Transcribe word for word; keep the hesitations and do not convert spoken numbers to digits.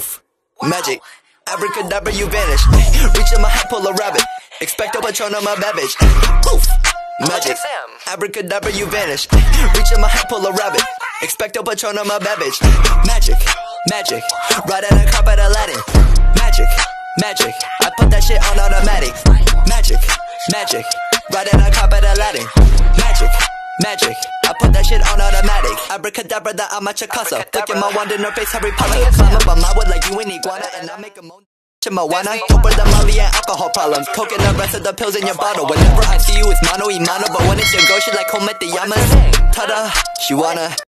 Poof, magic, abracadabra, you vanish. Reach in my hat, pull a rabbit. Expecto Patronum, my babbage. Poof, magic, abracadabra, you vanish. Reach in my hat, pull a rabbit. Expecto Patronum, my babbage. Magic, magic, right at a carpet Aladdin. Magic, magic, I put that shit on automatic. Magic, magic, right at a carpet Aladdin. Magic, magic, I put that shit on automatic. Abracadabra, that I'm at your casa. Flicking my wand in her face, Harry Potter. Climb up on my wood like you an iguana, and I make a moan. Marijuana, over the molly and alcohol problems. Coking the rest of the pills in your bottle. Whenever I see you, it's mano y mano. But when it's your girl, she like home at the yamas. Ta-da, she wanna